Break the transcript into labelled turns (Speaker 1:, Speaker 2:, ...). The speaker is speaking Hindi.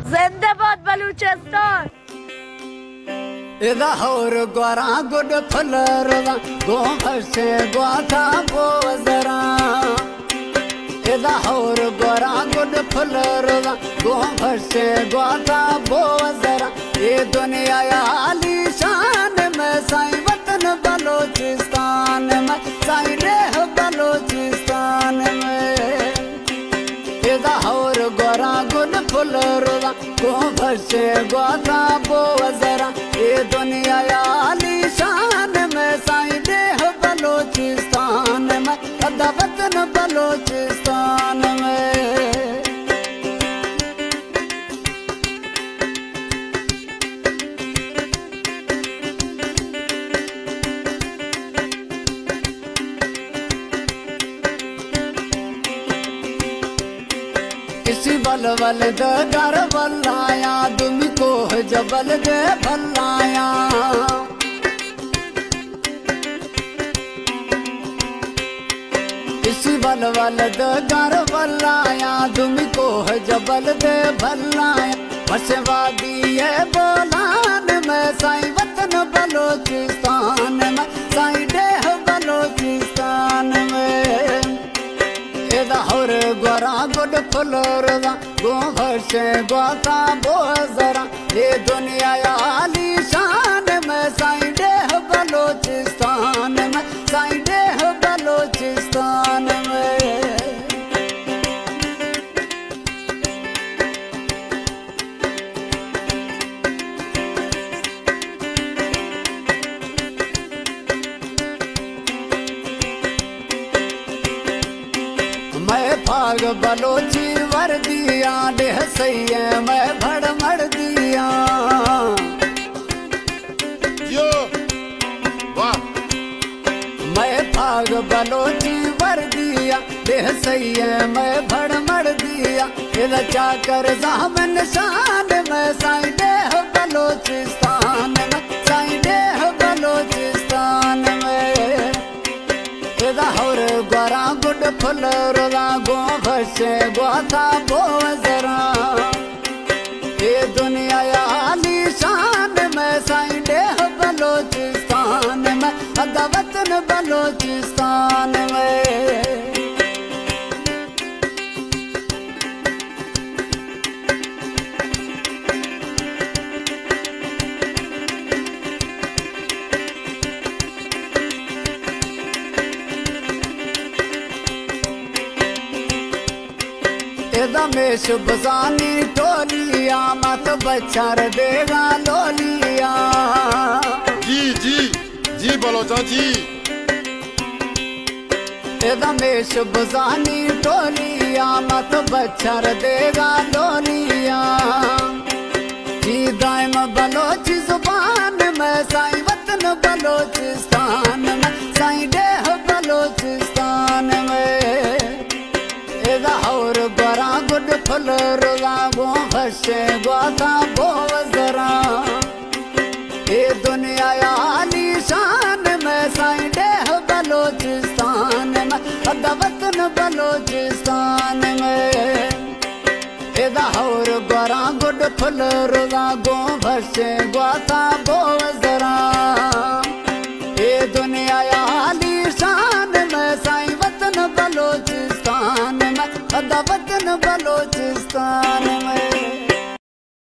Speaker 1: जिंदाबाद बलूचिस्तान।
Speaker 2: इदा और ग्वारा गुड फलरवा गो भसे ग्वाथा बोजरा। इदा और ग्वारा गुड फलरवा गो भसे ग्वाथा बोजरा। ये दुनिया आली शान में साईं वतन बलोचिस्तान में, साईं रेह बलोचिस्तान में। इदा और ग्वारा गुड फलरवा गो भसे ग्वाथा बोजरा। ये दुनिया आली शान में साईं देह बलोचिस्तान में, अदा वतन बलोचिस्तान में। इसी बलवल दे डर बल्लाया दुम को जबल दे भल्लाया। इसी बलवल दे डर बल्लाया दुम को जबल दे भल्लाया। बसवादी है बोलान में साईं वतन बलोचिस्तान में, साईं देह बलोचिस्तान में। और ग्वारा गुड फलरवा गो भसे ग्वाथा बोजरा। ये दुनिया आली शान में साईं देह बलोचिस्तान में, साईं देह बलोचिस्तान में। मैं भाग बलोची वर दिया देह सही है मैं भड़ मर दिया।
Speaker 3: यो वाह।
Speaker 2: मैं भाग बलोची वर दिया देह सही है मैं भड़ मर दिया। इधर चाकर जामन शान में साईं देह बलोचिस्तान में, साईं देह बलोचिस्तान में। और ग्वारा गुड फलरवा गो भसे ग्वाथा बोजरा। ये दुनिया आली शान में साईं देह बलोचिस्तान में, अदा वतन बलोचिस्तान में। में शुभसानी टोलिया मत बच्चर देगा लोलिया।
Speaker 3: जी जी जी बलोचा जी।
Speaker 2: में शुभसानी टोलिया मत बच्चर देगा लोलिया। जी दाइम बलोची जुबान में साईं वतन बलोचिस्तान में, साईं देह बलोचिस्तान में। और ग्वारा गुड फलरवा गो भसे ग्वाथा बोजरा। ये दुनिया आली शान में साईं देह बलोचिस्तान में, अदा वतन बलोचिस्तान में। और ग्वारा गुड फलरवा गो भसे ग्वाथा बोजरा। ये दुनिया आली शान में साईं वतन बलोचिस्तान में, अदा वतन बलोचिस्तान में।